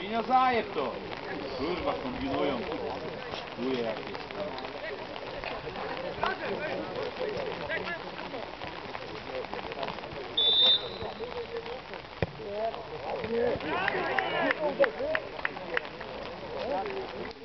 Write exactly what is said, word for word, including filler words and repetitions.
Minia, zajeb to! Kurwa, kombinują. Chuje jakieś tam. Nie.